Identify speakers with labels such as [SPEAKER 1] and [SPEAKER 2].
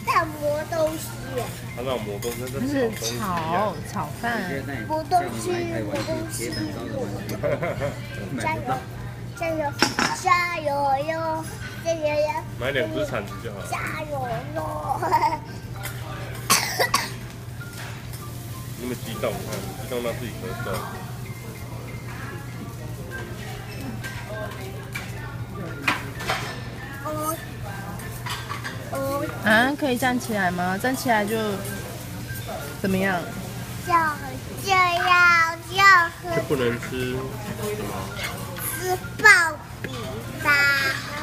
[SPEAKER 1] 在磨东西。
[SPEAKER 2] 他让磨东西，
[SPEAKER 3] 就
[SPEAKER 2] 这
[SPEAKER 3] 是
[SPEAKER 2] 是
[SPEAKER 3] 炒饭。
[SPEAKER 1] 磨东西，磨东西。加油，加油，加油哟！加油哟！
[SPEAKER 2] 买2只铲子就好了。
[SPEAKER 1] 加油哟！
[SPEAKER 2] 那么激动，看激动到自己咳嗽。
[SPEAKER 3] 啊，可以站起来吗？站起来就怎么样？
[SPEAKER 1] 就要
[SPEAKER 2] 就不能吃什么？
[SPEAKER 1] 吃爆米花。